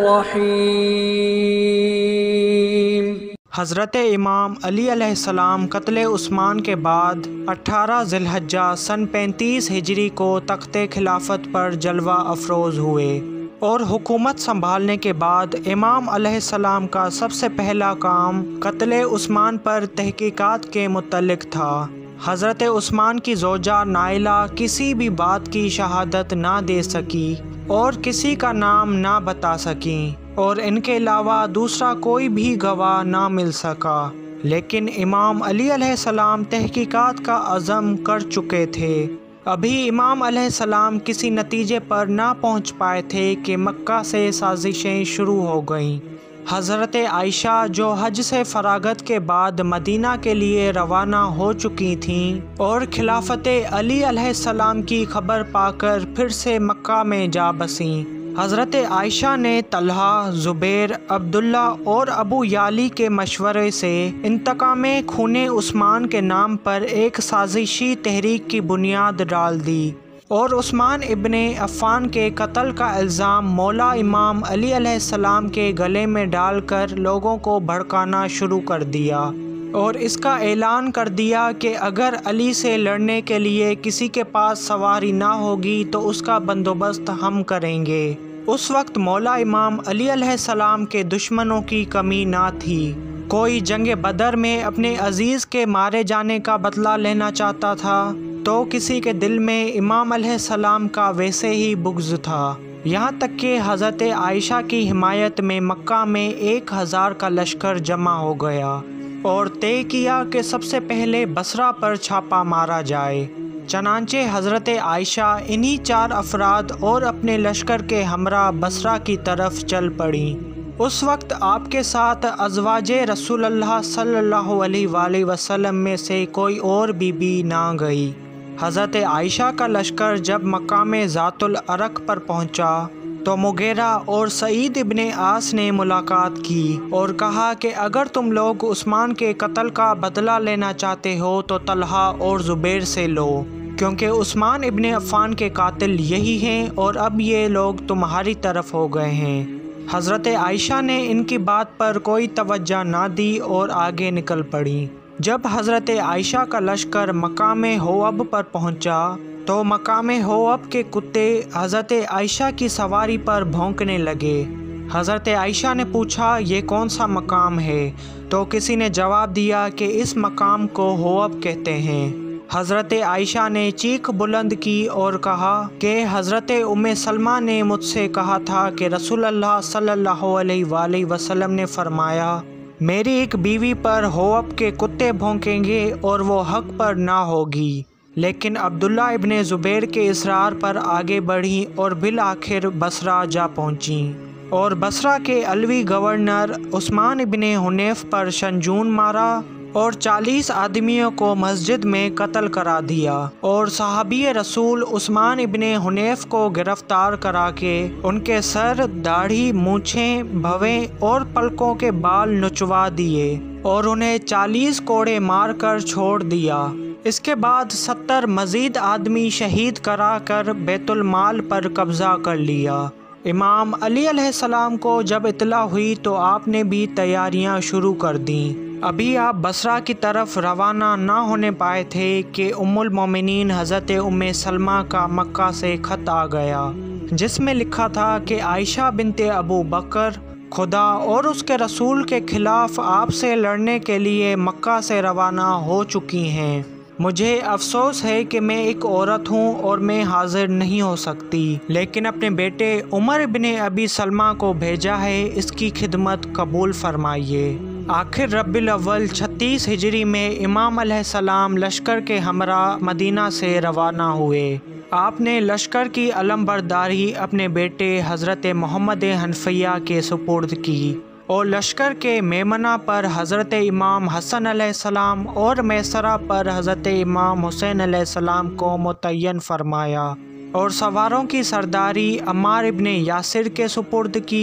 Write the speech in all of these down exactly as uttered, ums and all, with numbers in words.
الرحیم۔ حضرت امام علی علیہ السلام قتل عثمان کے بعد اٹھارہ ذی الحجہ سن پینتیس ہجری کو تخت خلافت پر جلوہ افروز ہوئے، اور حکومت سنبھالنے کے بعد امام علیہ السلام کا سب سے پہلا کام قتل عثمان پر تحقیقات کے متعلق تھا۔ حضرت عثمان کی زوجہ نائلہ کسی بھی بات کی شہادت نہ دے سکی اور کسی کا نام نہ بتا سکیں، اور ان کے علاوہ دوسرا کوئی بھی گواہ نہ مل سکا، لیکن امام علی علیہ السلام تحقیقات کا عزم کر چکے تھے۔ ابھی امام علیہ السلام کسی نتیجے پر نہ پہنچ پائے تھے کہ مکہ سے سازشیں شروع ہو گئیں۔ حضرت عائشہ جو حج سے فراغت کے بعد مدینہ کے لیے روانہ ہو چکی تھیں اور خلافت علی علیہ السلام کی خبر پا کر پھر سے مکہ میں جا بسیں، حضرت عائشہ نے طلحہ، زبیر، عبداللہ اور ابو یالی کے مشورے سے انتقام خون عثمان کے نام پر ایک سازشی تحریک کی بنیاد ڈال دی، اور عثمان ابن عفان کے قتل کا الزام مولا امام علی علیہ السلام کے گلے میں ڈال کر لوگوں کو بھڑکانا شروع کر دیا، اور اس کا اعلان کر دیا کہ اگر علی سے لڑنے کے لیے کسی کے پاس سواری نہ ہوگی تو اس کا بندوبست ہم کریں گے۔ اس وقت مولا امام علی علیہ السلام کے دشمنوں کی کمی نہ تھی۔ کوئی جنگ بدر میں اپنے عزیز کے مارے جانے کا بدلہ لینا چاہتا تھا، تو کسی کے دل میں امام علیہ السلام کا ویسے ہی بغض تھا، یہاں تک کہ حضرت عائشہ کی حمایت میں مکہ میں ایک ہزار کا لشکر جمع ہو گیا، اور طے کیا کہ سب سے پہلے بصرہ پر چھاپا مارا جائے۔ چنانچہ حضرت عائشہ انہی چار افراد اور اپنے لشکر کے ہمراہ بصرہ کی طرف چل پڑیں۔ اس وقت آپ کے ساتھ ازواج رسول اللہ صلی اللہ علیہ وآلہ وسلم میں سے کوئی اور بی بی نہ گئی۔ حضرت عائشہ کا لشکر جب مقام ذات العرق پر پہنچا تو مغیرہ اور سعید ابن عاص نے ملاقات کی اور کہا کہ اگر تم لوگ عثمان کے قتل کا بدلہ لینا چاہتے ہو تو طلحہ اور زبیر سے لو، کیونکہ عثمان ابن عفان کے قاتل یہی ہیں اور اب یہ لوگ تمہاری طرف ہو گئے ہیں۔ حضرت عائشہ نے ان کی بات پر کوئی توجہ نہ دی اور آگے نکل پڑیں۔ جب حضرت عائشہ کا لشکر مقام ہواب پر پہنچا تو مقام ہواب کے کتے حضرت عائشہ کی سواری پر بھونکنے لگے۔ حضرت عائشہ نے پوچھا یہ کون سا مقام ہے؟ تو کسی نے جواب دیا کہ اس مقام کو ہواب کہتے ہیں۔ حضرت عائشہ نے چیخ بلند کی اور کہا کہ حضرت ام سلمہ نے مجھ سے کہا تھا کہ رسول اللہ صلی اللہ علیہ وآلہ وسلم نے فرمایا میری ایک بیوی پر ہواب کے کتے بھونکیں گے اور وہ حق پر نہ ہوگی، لیکن عبداللہ ابن زبیر کے اصرار پر آگے بڑھیں اور بالآخر بصرہ جا پہنچیں، اور بصرہ کے علوی گورنر عثمان ابن حنیف پر شنجون مارا اور چالیس آدمیوں کو مسجد میں قتل کرا دیا، اور صحابی رسول عثمان ابن حنیف کو گرفتار کرا کے ان کے سر، داڑھی، مونچھیں، بھویں اور پلکوں کے بال نچوا دیے اور انہیں چالیس کوڑے مار کر چھوڑ دیا۔ اس کے بعد ستر مزید آدمی شہید کرا کر بیت المال پر قبضہ کر لیا۔ امام علی علیہ السلام کو جب اطلاع ہوئی تو آپ نے بھی تیاریاں شروع کر دیں۔ ابھی آپ بصرہ کی طرف روانہ نہ ہونے پائے تھے کہ ام المومنین حضرت ام سلمہ کا مکہ سے خط آ گیا، جس میں لکھا تھا کہ عائشہ بنت ابو بکر خدا اور اس کے رسول کے خلاف آپ سے لڑنے کے لیے مکہ سے روانہ ہو چکی ہیں۔ مجھے افسوس ہے کہ میں ایک عورت ہوں اور میں حاضر نہیں ہو سکتی، لیکن اپنے بیٹے عمر ابن ابی سلمہ کو بھیجا ہے، اس کی خدمت قبول فرمائیے۔ آخر ربیع الاول چھتیس ہجری میں امام علیہ السلام لشکر کے ہمراہ مدینہ سے روانہ ہوئے۔ آپ نے لشکر کی علم برداری اپنے بیٹے حضرت محمد حنفیہ کے سپرد کی، اور لشکر کے میمنہ پر حضرت امام حسن علیہ السلام اور میسرہ پر حضرت امام حسین علیہ السلام کو متعین فرمایا، اور سواروں کی سرداری عمار ابن یاسر کے سپرد کی،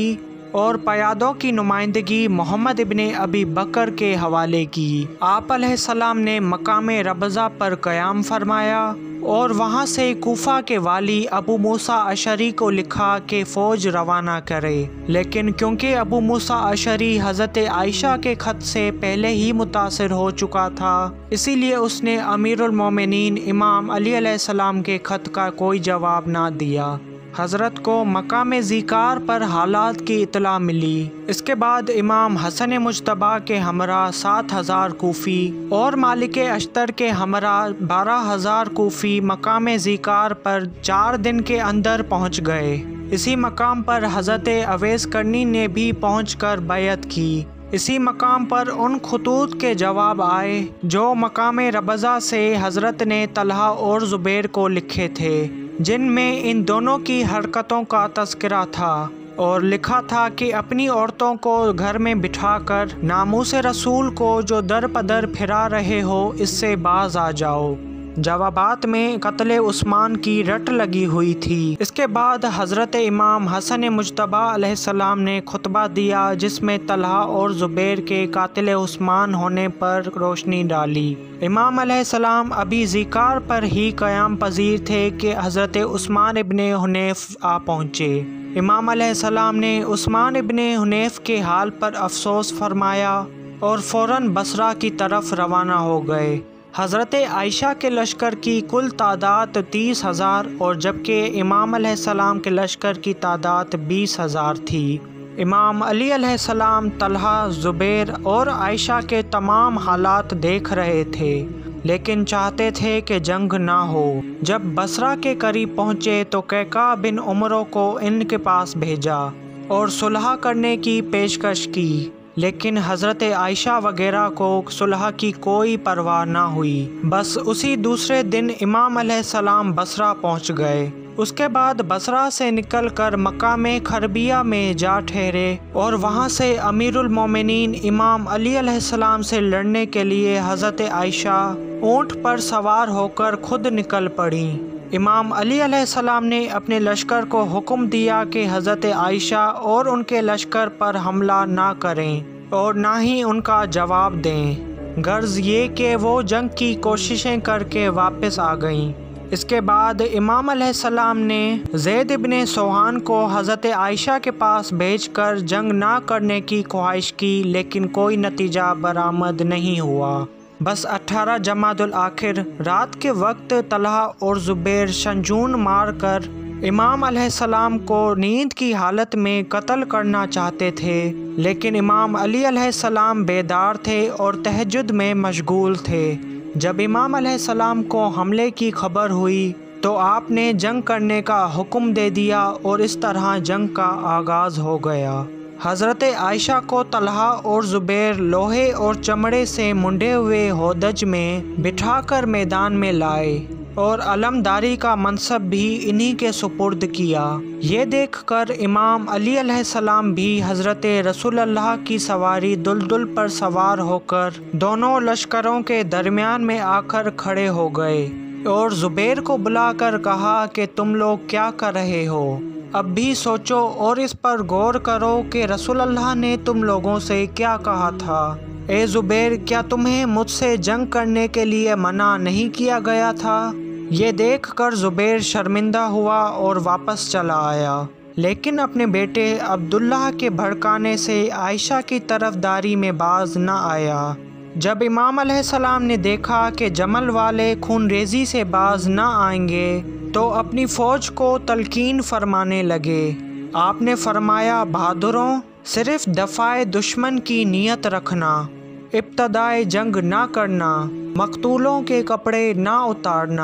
اور پیادوں کی نمائندگی محمد ابن ابی بکر کے حوالے کی۔ آپ علیہ السلام نے مقام ربضہ پر قیام فرمایا اور وہاں سے کوفہ کے والی ابو موسیٰ اشعری کو لکھا کہ فوج روانہ کرے، لیکن کیونکہ ابو موسیٰ اشعری حضرت عائشہ کے خط سے پہلے ہی متاثر ہو چکا تھا، اسی لیے اس نے امیر المومنین امام علی علیہ السلام کے خط کا کوئی جواب نہ دیا۔ حضرت کو مقام ذیکار پر حالات کی اطلاع ملی۔ اس کے بعد امام حسن مجتبیٰ کے ہمراہ سات ہزار کوفی اور مالک اشتر کے ہمراہ بارہ ہزار کوفی مقام ذیکار پر چار دن کے اندر پہنچ گئے۔ اسی مقام پر حضرت اویس کرنی نے بھی پہنچ کر بیعت کی۔ اسی مقام پر ان خطوط کے جواب آئے جو مقام ربضہ سے حضرت نے طلحہ اور زبیر کو لکھے تھے، جن میں ان دونوں کی حرکتوں کا تذکرہ تھا، اور لکھا تھا کہ اپنی عورتوں کو گھر میں بٹھا کر ناموس رسول کو جو در پدر پھرا رہے ہو اس سے باز آ جاؤ۔ جوابات میں قتل عثمان کی رٹ لگی ہوئی تھی۔ اس کے بعد حضرت امام حسن مجتبیٰ علیہ السلام نے خطبہ دیا جس میں طلحہ اور زبیر کے قاتل عثمان ہونے پر روشنی ڈالی۔ امام علیہ السلام ابھی ذیکار پر ہی قیام پذیر تھے کہ حضرت عثمان ابن حنیف آ پہنچے۔ امام علیہ السلام نے عثمان ابن حنیف کے حال پر افسوس فرمایا اور فوراً بصرہ کی طرف روانہ ہو گئے۔ حضرت عائشہ کے لشکر کی کل تعداد تیس ہزار اور جبکہ امام علیہ السلام کے لشکر کی تعداد بیس ہزار تھی۔ امام علی علیہ السلام طلحہ، زبیر اور عائشہ کے تمام حالات دیکھ رہے تھے، لیکن چاہتے تھے کہ جنگ نہ ہو۔ جب بصرہ کے قریب پہنچے تو قعقاع بن عمرو کو ان کے پاس بھیجا اور صلح کرنے کی پیشکش کی، لیکن حضرت عائشہ وغیرہ کو صلح کی کوئی پرواہ نہ ہوئی۔ بس اسی دوسرے دن امام علیہ السلام بصرہ پہنچ گئے۔ اس کے بعد بصرہ سے نکل کر مقام خربیہ میں جا ٹھہرے اور وہاں سے امیر المومنین امام علی علیہ السلام سے لڑنے کے لیے حضرت عائشہ اونٹ پر سوار ہو کر خود نکل پڑیں۔ امام علی علیہ السلام نے اپنے لشکر کو حکم دیا کہ حضرت عائشہ اور ان کے لشکر پر حملہ نہ کریں اور نہ ہی ان کا جواب دیں، غرض یہ کہ وہ جنگ کی کوششیں کر کے واپس آ گئیں۔ اس کے بعد امام علیہ السلام نے زید ابن سوحان کو حضرت عائشہ کے پاس بھیج کر جنگ نہ کرنے کی خواہش کی، لیکن کوئی نتیجہ برآمد نہیں ہوا۔ بس اٹھارہ جمادی الاخر رات کے وقت طلحہ اور زبیر شنجون مار کر امام علیہ السلام کو نیند کی حالت میں قتل کرنا چاہتے تھے، لیکن امام علی علیہ السلام بیدار تھے اور تہجد میں مشغول تھے۔ جب امام علیہ السلام کو حملے کی خبر ہوئی تو آپ نے جنگ کرنے کا حکم دے دیا اور اس طرح جنگ کا آغاز ہو گیا۔ حضرت عائشہ کو طلحہ اور زبیر لوہے اور چمڑے سے منڈے ہوئے ہودج میں بٹھا کر میدان میں لائے اور علمداری کا منصب بھی انہی کے سپرد کیا۔ یہ دیکھ کر امام علی علیہ السلام بھی حضرت رسول اللہ کی سواری دلدل پر سوار ہو کر دونوں لشکروں کے درمیان میں آ کر کھڑے ہو گئے اور زبیر کو بلا کر کہا کہ تم لوگ کیا کر رہے ہو؟ اب بھی سوچو اور اس پر غور کرو کہ رسول اللہ نے تم لوگوں سے کیا کہا تھا۔ اے زبیر، کیا تمہیں مجھ سے جنگ کرنے کے لیے منع نہیں کیا گیا تھا؟ یہ دیکھ کر زبیر شرمندہ ہوا اور واپس چلا آیا، لیکن اپنے بیٹے عبداللہ کے بھڑکانے سے عائشہ کی طرفداری میں باز نہ آیا۔ جب امام علیہ السلام نے دیکھا کہ جمل والے خون ریزی سے باز نہ آئیں گے تو اپنی فوج کو تلقین فرمانے لگے۔ آپ نے فرمایا، بہادروں، صرف دفاع دشمن کی نیت رکھنا، ابتدائے جنگ نہ کرنا، مقتولوں کے کپڑے نہ اتارنا،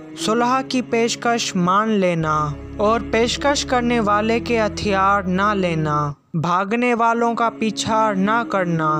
صلح کی پیشکش مان لینا اور پیشکش کرنے والے کے ہتھیار نہ لینا، بھاگنے والوں کا پیچھا نہ کرنا،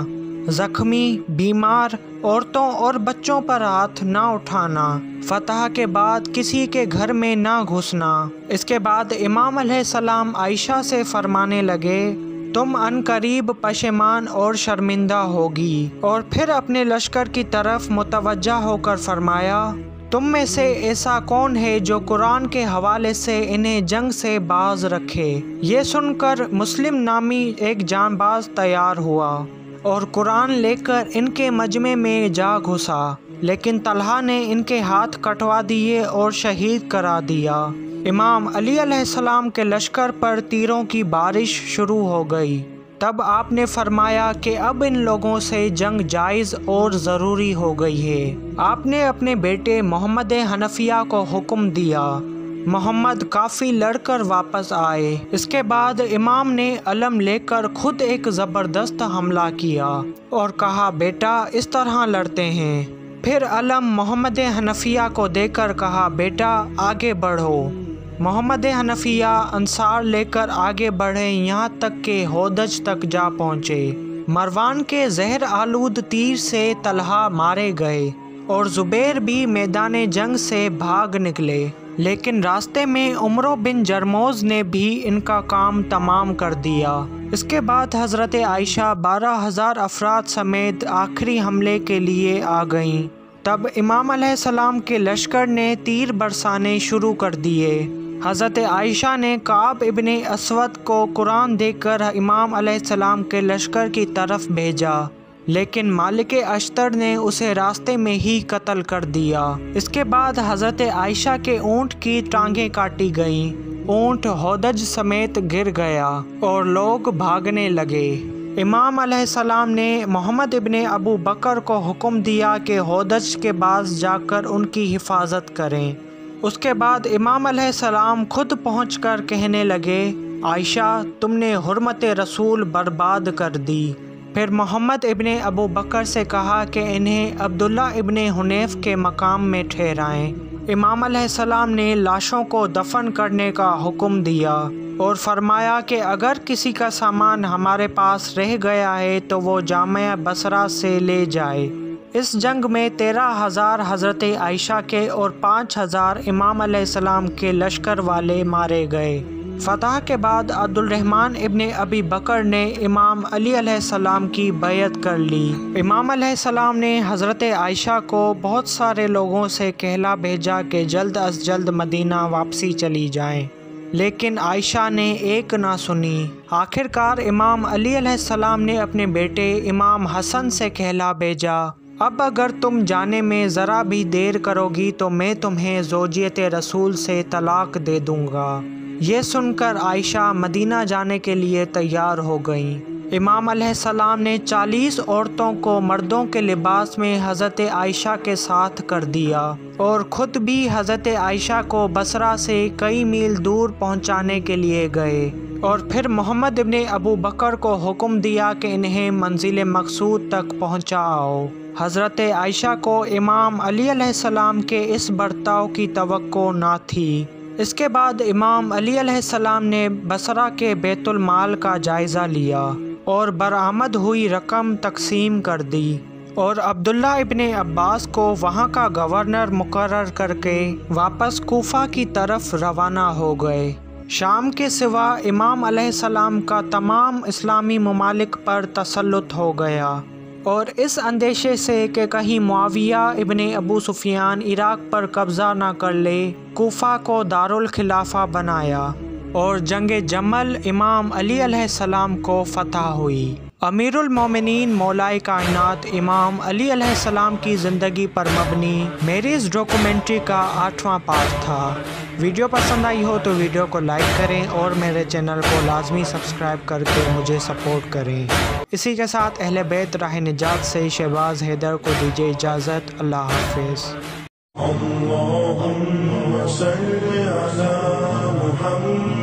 زخمی، بیمار، عورتوں اور بچوں پر ہاتھ نہ اٹھانا، فتح کے بعد کسی کے گھر میں نہ گھسنا۔ اس کے بعد امام علیہ السلام عائشہ سے فرمانے لگے، تم ان قریب پشیمان اور شرمندہ ہوگی، اور پھر اپنے لشکر کی طرف متوجہ ہو کر فرمایا، تم میں سے ایسا کون ہے جو قرآن کے حوالے سے انہیں جنگ سے باز رکھے؟ یہ سن کر مسلم نامی ایک جان باز تیار ہوا اور قرآن لے کر ان کے مجمع میں جا گھسا، لیکن طلحہ نے ان کے ہاتھ کٹوا دیے اور شہید کرا دیا۔ امام علی علیہ السلام کے لشکر پر تیروں کی بارش شروع ہو گئی۔ تب آپ نے فرمایا کہ اب ان لوگوں سے جنگ جائز اور ضروری ہو گئی ہے۔ آپ نے اپنے بیٹے محمد حنفیہ کو حکم دیا۔ محمد کافی لڑ کر واپس آئے۔ اس کے بعد امام نے علم لے کر خود ایک زبردست حملہ کیا اور کہا، بیٹا اس طرح لڑتے ہیں۔ پھر علم محمد حنفیہ کو دے کر کہا، بیٹا آگے بڑھو۔ محمد حنفیہ انصار لے کر آگے بڑھے، یہاں تک کہ ہودج تک جا پہنچے۔ مروان کے زہر آلود تیر سے طلحہ مارے گئے اور زبیر بھی میدان جنگ سے بھاگ نکلے، لیکن راستے میں عمرو بن جرموز نے بھی ان کا کام تمام کر دیا۔ اس کے بعد حضرت عائشہ بارہ ہزار افراد سمیت آخری حملے کے لیے آ گئیں۔ تب امام علیہ السلام کے لشکر نے تیر برسانے شروع کر دیے۔ حضرت عائشہ نے کعب ابن اسود کو قرآن دے کر امام علیہ السلام کے لشکر کی طرف بھیجا، لیکن مالک اشتر نے اسے راستے میں ہی قتل کر دیا۔ اس کے بعد حضرت عائشہ کے اونٹ کی ٹانگیں کاٹی گئیں، اونٹ ہودج سمیت گر گیا اور لوگ بھاگنے لگے۔ امام علیہ السلام نے محمد ابن ابو بکر کو حکم دیا کہ ہودج کے پاس جا کر ان کی حفاظت کریں۔ اس کے بعد امام علیہ السلام خود پہنچ کر کہنے لگے، عائشہ تم نے حرمت رسول برباد کر دی۔ پھر محمد ابن ابو بکر سے کہا کہ انہیں عبداللہ ابن حنیف کے مقام میں ٹھہرائیں۔ امام علیہ السلام نے لاشوں کو دفن کرنے کا حکم دیا اور فرمایا کہ اگر کسی کا سامان ہمارے پاس رہ گیا ہے تو وہ جامعہ بصرہ سے لے جائے۔ اس جنگ میں تیرہ ہزار حضرت عائشہ کے اور پانچ ہزار امام علیہ السلام کے لشکر والے مارے گئے۔ فتح کے بعد عبد الرحمن ابن ابی بکر نے امام علی علیہ السلام کی بیعت کر لی۔ امام علیہ السلام نے حضرت عائشہ کو بہت سارے لوگوں سے کہلا بھیجا کہ جلد از جلد مدینہ واپسی چلی جائیں، لیکن عائشہ نے ایک نہ سنی۔ آخر کار امام علی علیہ السلام نے اپنے بیٹے امام حسن سے کہلا بھیجا، اب اگر تم جانے میں ذرا بھی دیر کرو گی تو میں تمہیں زوجیت رسول سے طلاق دے دوں گا۔ یہ سن کر عائشہ مدینہ جانے کے لیے تیار ہو گئیں۔ امام علیہ السلام نے چالیس عورتوں کو مردوں کے لباس میں حضرت عائشہ کے ساتھ کر دیا اور خود بھی حضرت عائشہ کو بصرہ سے کئی میل دور پہنچانے کے لیے گئے، اور پھر محمد ابن ابو بکر کو حکم دیا کہ انہیں منزل مقصود تک پہنچاؤ۔ حضرت عائشہ کو امام علی علیہ السلام کے اس برتاؤ کی توقع نہ تھی۔ اس کے بعد امام علی علیہ السلام نے بصرہ کے بیت المال کا جائزہ لیا اور برآمد ہوئی رقم تقسیم کر دی، اور عبداللہ ابن عباس کو وہاں کا گورنر مقرر کر کے واپس کوفہ کی طرف روانہ ہو گئے۔ شام کے سوا امام علیہ السلام کا تمام اسلامی ممالک پر تسلط ہو گیا، اور اس اندیشے سے کہ کہیں معاویہ ابن ابو سفیان عراق پر قبضہ نہ کر لے، کوفہ کو دارالخلافہ بنایا، اور جنگ جمل امام علی علیہ السلام کو فتح ہوئی۔ امیر المومنین مولائے کائنات امام علی علیہ السلام کی زندگی پر مبنی میری اس ڈاکومنٹری کا آٹھواں پارٹ تھا۔ ویڈیو پسند آئی ہو تو ویڈیو کو لائک کریں اور میرے چینل کو لازمی سبسکرائب کر کے مجھے سپورٹ کریں۔ اسی کے ساتھ اہل بیت راہ نجات سے شہباز حیدر کو دیجیے اجازت۔ اللہ حافظ۔ اللہم صل علی محمد